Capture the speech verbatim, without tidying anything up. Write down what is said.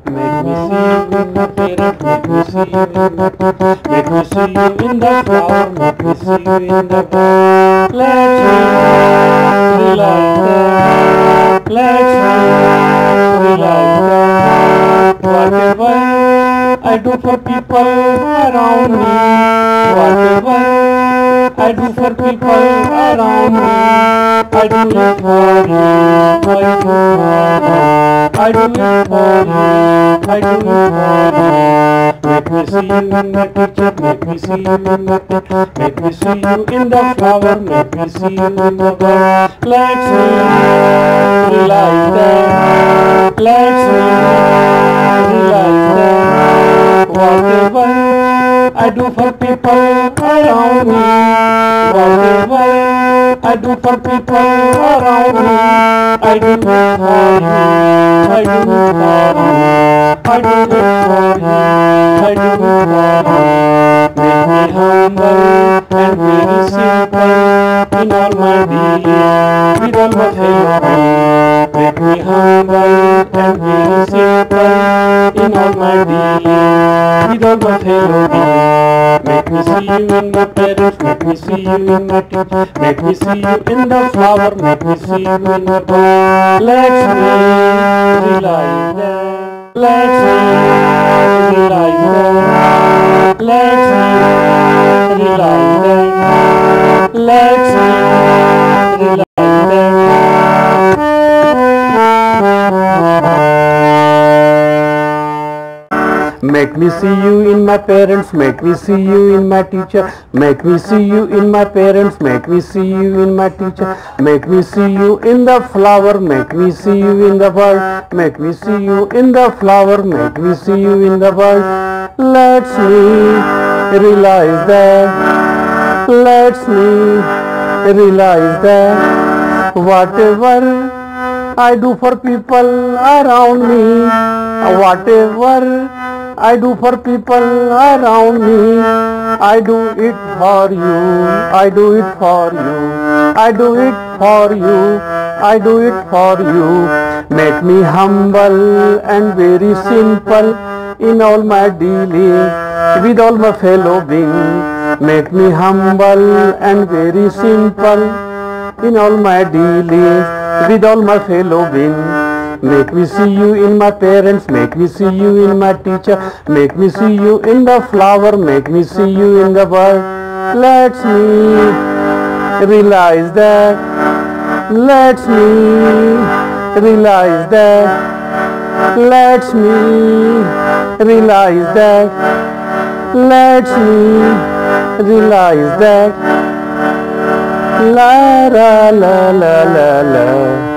Make me see you in my parents, make me see you in my teacher, make me see you in the flower, make me see you in the bird. Let's realize that, let's realize that, whatever I do for people around me, whatever I do for people around me, I do it for you, I do it for you, I do it for you. Make me see you in my teacher, make me see you in my teacher, make me see you in the flower, make me see you in the bird. Let's realize that, let's realize that, whatever I do for people around me, whatever I do for people around me, I do it for you, I do it for you, I do it for you, I do it for you. Make me humble and very simple in all my dealings with all my fellow men. Make me humble and very simple in all my dealings with all my fellow men. Make me see you in my parents, make me see you in my teacher, make me see you in the flower, make me see you in the bird. Let's realize that, let's realize that, let's realize that, let's realize that. Make me see you in my parents, make me see you in my teacher, make me see you in my parents, make me see you in my teacher, make me see you in the flower, make me see you in the world, make me see you in the flower, make me see you in the world. Let's me realize that, let's me realize that, whatever I do for people around me, whatever I do for people around me, I do it for you, I do it for you, I do it for you, I do it for you. Make me humble and very simple in all my dealings with all my fellow beings. Make me humble and very simple in all my dealings with all my fellow beings. Make me see you in my parents, make me see you in my teacher, make me see you in the flower, make me see you in the bird. Let's me realize that, let's me realize that, let's me realize that, let's me realize that. La la la la la la.